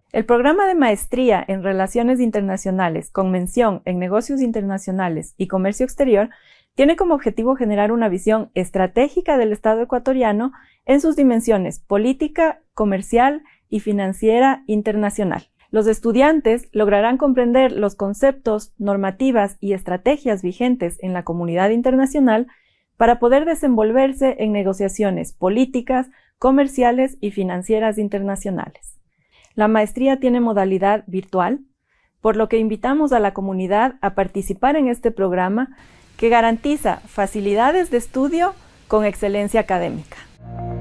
El programa de maestría en Relaciones Internacionales con mención en Negocios Internacionales y Comercio Exterior tiene como objetivo generar una visión estratégica del Estado ecuatoriano en sus dimensiones política, comercial y financiera internacional. Los estudiantes lograrán comprender los conceptos, normativas y estrategias vigentes en la comunidad internacional para poder desenvolverse en negociaciones políticas, comerciales y financieras internacionales. La maestría tiene modalidad virtual, por lo que invitamos a la comunidad a participar en este programa que garantiza facilidades de estudio con excelencia académica.